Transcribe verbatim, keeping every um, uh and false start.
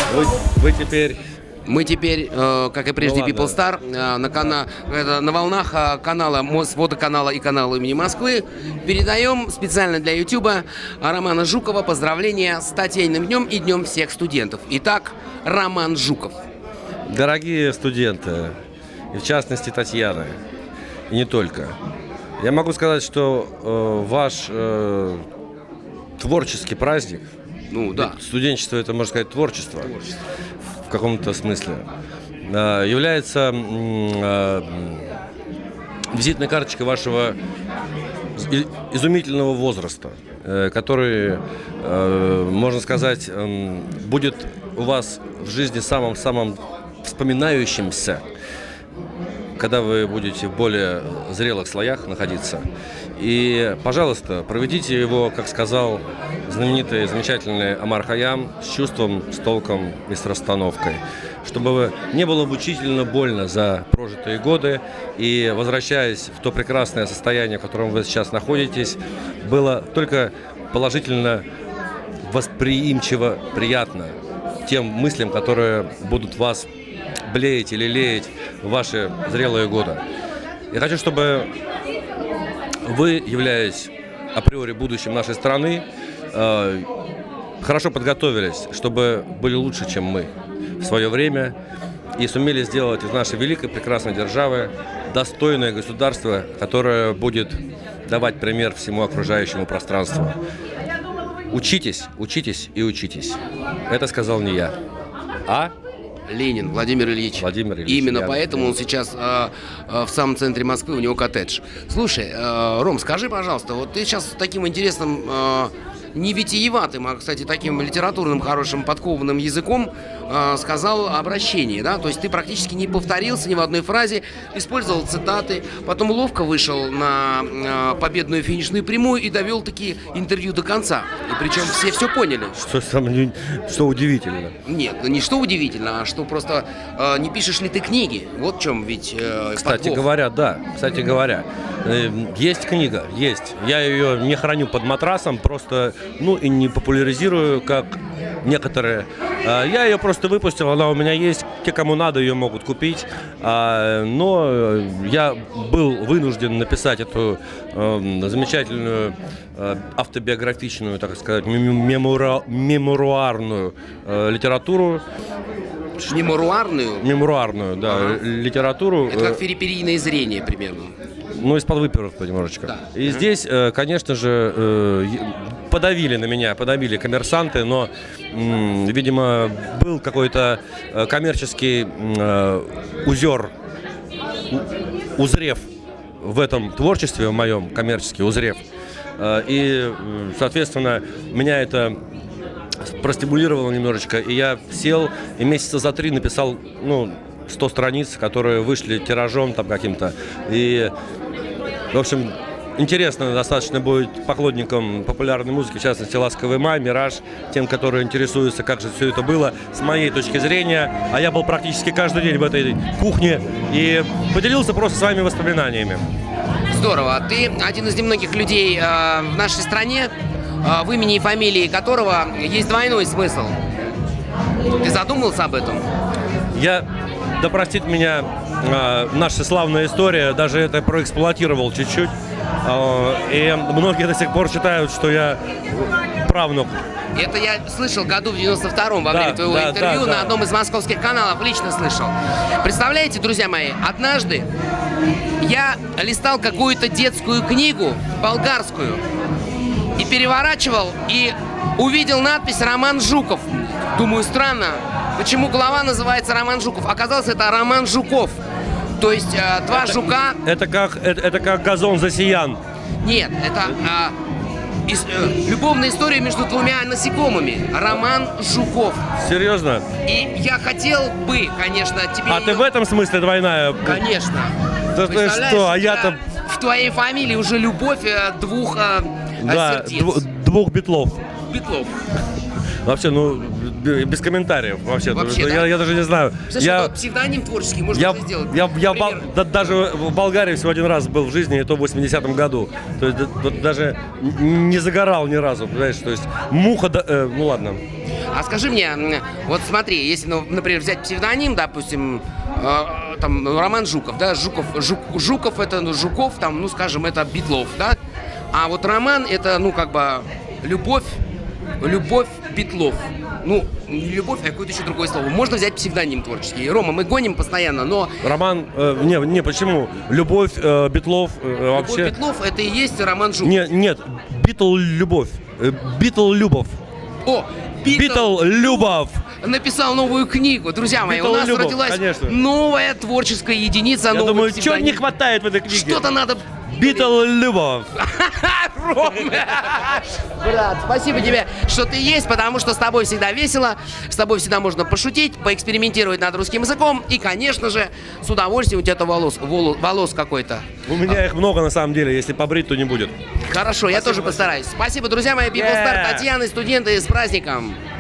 Вы, вы теперь... Мы теперь, э, как и прежде, Ну, People Star, э, на, кана это, на волнах э, канала Мосводоканала и канала имени Москвы передаем специально для Ютуба Романа Жукова поздравления с Татейным днем и Днем всех студентов. Итак, Роман Жуков. Дорогие студенты, и в частности Татьяна, и не только, я могу сказать, что э, ваш э, творческий праздник, ну да, студенчество — это, можно сказать, творчество, творчество. В каком-то смысле, э, является э, визитной карточкой вашего изумительного возраста, э, который, э, можно сказать, э, будет у вас в жизни самым-самым вспоминающимся, когда вы будете в более зрелых слоях находиться. И, пожалуйста, проведите его, как сказал знаменитый, замечательный Омар Хайям, с чувством, с толком и с расстановкой, чтобы не было мучительно больно за прожитые годы, и, возвращаясь в то прекрасное состояние, в котором вы сейчас находитесь, было только положительно, восприимчиво, приятно тем мыслям, которые будут вас блеять или лелеять в ваши зрелые годы. Я хочу, чтобы вы, являясь априори будущим нашей страны, э, хорошо подготовились, чтобы были лучше, чем мы в свое время, и сумели сделать из нашей великой прекрасной державы достойное государство, которое будет давать пример всему окружающему пространству. Учитесь, учитесь и учитесь. Это сказал не я, а Ленин, Владимир Ильич. Владимир Ильич. Именно я... поэтому он сейчас э, э, в самом центре Москвы, у него коттедж. Слушай, э, Ром, скажи, пожалуйста, вот ты сейчас с таким интересным, э, не витиеватым, а, кстати, таким литературным, хорошим, подкованным языком э, сказал обращение, да? То есть ты практически не повторился ни в одной фразе, использовал цитаты, потом ловко вышел на э, победную финишную прямую и довел таки интервью до конца. И причем все все поняли. Что, самое, что удивительно. Нет, ну не что удивительно, а что просто э, не пишешь ли ты книги. Вот в чем ведь э, Кстати подвох. говоря, да, кстати говоря, э, есть книга, есть. Я ее не храню под матрасом, просто, ну, и не популяризирую, как некоторые. Э, я ее просто выпустил, она у меня есть, те, кому надо, ее могут купить. Э, но я был вынужден написать эту э, замечательную э, автобиографичную, так сказать, мемура, мемуарную э, литературу. Мемуарную? Мемуарную, да, ага. литературу. Это как периферийное зрение примерно. Ну, из-под выпивок немножечко. Да. И ага. здесь, конечно же, подавили на меня, подавили коммерсанты, но, видимо, был какой-то коммерческий узер, узрев в этом творчестве, в моем коммерчески узрев. И, соответственно, меня это простимулировало немножечко, и я сел и месяца за три написал, ну, сто страниц, которые вышли тиражом там каким-то. И, в общем, интересно достаточно будет поклонникам популярной музыки, в частности «Ласковый май», «Мираж», тем, которые интересуются, как же все это было с моей точки зрения. А я был практически каждый день в этой кухне и поделился просто своими воспоминаниями. Здорово. Ты один из немногих людей э, в нашей стране, э, в имени и фамилии которого есть двойной смысл. Ты задумался об этом? Я, да простит меня э, наша славная история, даже это проэксплуатировал чуть-чуть. Э, и многие до сих пор считают, что я правнук. Это я слышал году в девяносто втором во время да, твоего да, интервью да, на да. одном из московских каналов, лично слышал. Представляете, друзья мои, однажды я листал какую-то детскую книгу, болгарскую, и переворачивал, и увидел надпись «Роман Жуков». Думаю, странно, почему глава называется «Роман Жуков». Оказалось, это Роман Жуков. То есть э, два это, жука... Это как, это, это как газон засиян. Нет, это... Э, Ис, э, любовная история между двумя насекомыми. Роман Жуков. Серьезно? И я хотел бы, конечно, тебе... А ее... ты в этом смысле двойная? Конечно. Да ты что, а я-то... В твоей фамилии уже любовь э, двух э, да, сердец. Дв двух битлов. Битлов. Вообще, ну, без комментариев. Вообще, Вообще я, да? я даже не знаю. Слушай, я, псевдоним творческий, можно я, это сделать. Я, я бал, да, даже в Болгарии всего один раз был в жизни, и то в восьмидесятом году. То есть да, даже не загорал ни разу, понимаешь? То есть муха, да, э, ну ладно. А скажи мне, м, вот смотри, если, ну, например, взять псевдоним, допустим, э, там, ну, Роман Жуков, да, Жуков, Жук, Жуков это, ну, Жуков, там, ну, скажем, это Битлов, да, а вот Роман это, ну, как бы, любовь, любовь Битлов. Ну, не любовь, а какое-то еще другое слово. Можно взять псевдоним творческий. Рома, мы гоним постоянно, но... Роман, э, не, не, почему? Любовь, э, Битлов, э, вообще... Любовь Битлов это и есть Роман Жуков. Не, нет, Битл любовь, э, Битл любовь. О, Битл любовь. Написал новую книгу. Друзья мои, Битл у нас любовь, родилась конечно. новая творческая единица. Я новый думаю, псевдоним. чего не хватает в этой книге? Что-то надо... Битл любовь. Рома! Брат, спасибо тебе, что ты есть, потому что с тобой всегда весело, с тобой всегда можно пошутить, поэкспериментировать над русским языком, и, конечно же, с удовольствием у тебя-то волос, волос, волос какой-то. У меня их много на самом деле, если побрить, то не будет. Хорошо, я тоже постараюсь. Спасибо, друзья мои, People Star, Yeah. Татьяна, студенты, с праздником!